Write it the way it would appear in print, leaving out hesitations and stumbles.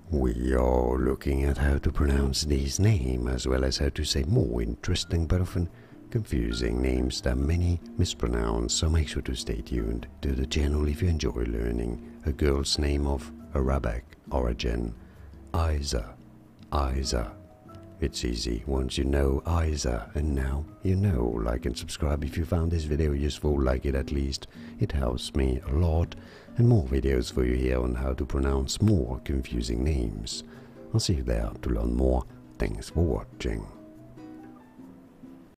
We are looking at how to pronounce these names as well as how to say more interesting but often confusing names that many mispronounce, so make sure to stay tuned to the channel if you enjoy learning a girl's name of Arabic origin. Aiza, Aiza. It's easy once you know Aiza, and now you know. Like and subscribe if you found this video useful, like it at least. It helps me a lot, and more videos for you here on how to pronounce more confusing names. I'll see you there to learn more. Thanks for watching.